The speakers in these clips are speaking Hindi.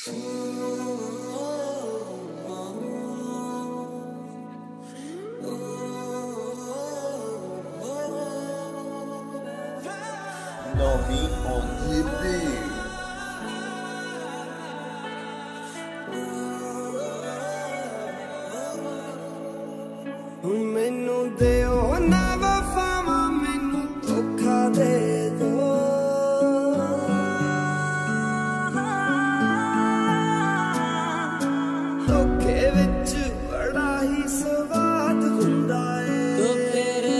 Nobby on the beat. मैनू देओ ना वफावा मैनू धोखा दे दो धोखे विच बड़ा ही स्वाद हुंदा है तो तेरे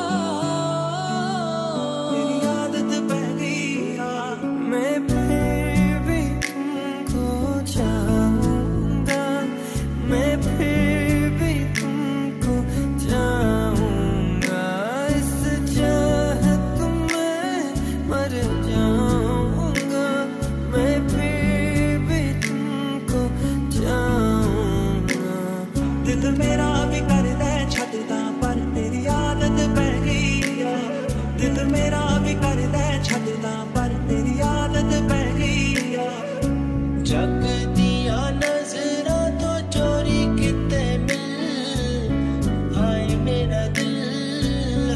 तेरी आदत पै गई मैं फिर भी तुमको चाहूंगा मैं फिर भी तुमको चाहूंगा इस चाहत में मर जाऊंगा मैं फिर भी तुमको चाहूंगा दिल मेरा भी करदा छड्डदा पर तेरी आदत पै गई दिल मेरा भी करदा छड्डदा पर तेरी आदत पै गई जग दिया नजरां तो चोरी किते मिल हाय मेरा दिल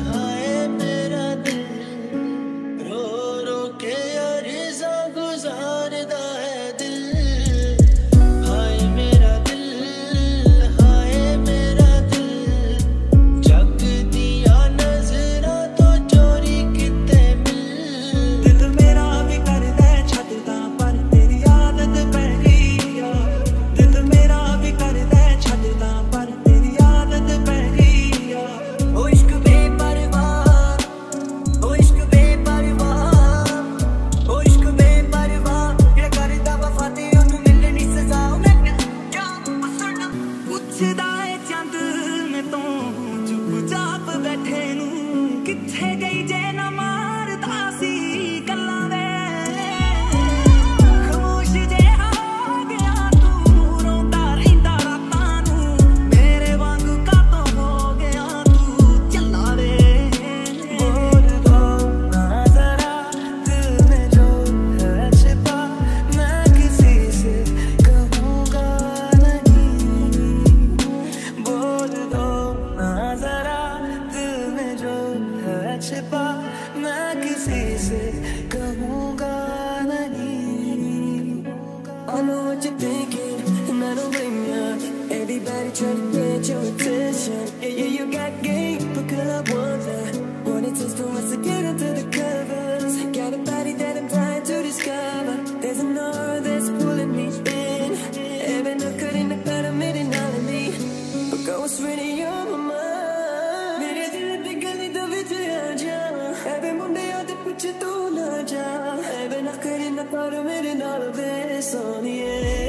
रो रो के अर्ज़ा गुजारदा है दिल हाय मेरा दिल जग दिया नजरां तो चोरी किते मिल दिल मेरा भी करदा छड्डदा पर तेरी आदत पै गई दिल मेरा भी करदा छड्डदा पर तेरी आदत पै गई ओ इश्क बेपरवाह ओ इश्क बेपरवाह ओ इश्क बेपरवाह जेड़ा करदा वफा ते ओनू मिलनी सजा मैं क्या पसंद पुछदा है चंद मैं तो चुपचाप बैठे नू किथे गई जे ना मारदा सी गल्लां वे खामोश जे हो गया तू रोंदा रहिंदा रातां नू मेरे वांगू कातों हो गया तू चला वे बोल दो ना जरा दिल में जो है छिपा मैं किसी से कहूँगा नहीं बोल दो ना जरा दिल में जो है छिपा मैं किसी से कहूँगा नहीं I know what you're thinking, and I don't blame ya. Everybody trying to get your attention. Yeah, you got game, but girl, I want that. What it takes for us to get into the covers. Got a body that I'm trying to discover. There's an aura that's pulling me in. Even though couldn't have better made it all of me. But go straight in your mind. मेरे दिल पे गली दे विच आ जा. ऐवे मुंडियां दे पिछे तू ना जा. ऐवे ना करे ना कर मेरे नाल वे सोनिए.